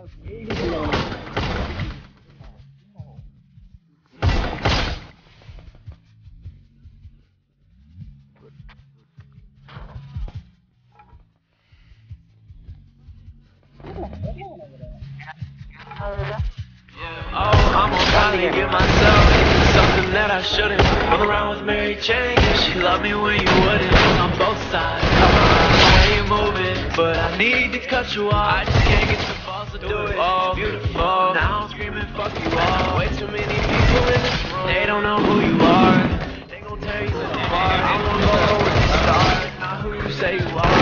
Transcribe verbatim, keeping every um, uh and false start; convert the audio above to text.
Oh, I'm on probably get myself into something that I shouldn't. Run around with Mary Jane, yeah, she loved me when you wouldn't. On both sides, I ain't moving, but I need to cut you off. I just can't get the balls to do it. Oh, beautiful. Now I'm screaming, fuck you all. Way too many people in this room. They don't know who you are. They gon' tear you apart. I wanna go with the stars, not who you say you are.